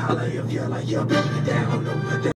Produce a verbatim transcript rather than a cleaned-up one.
holler if you like, you beat me down, no,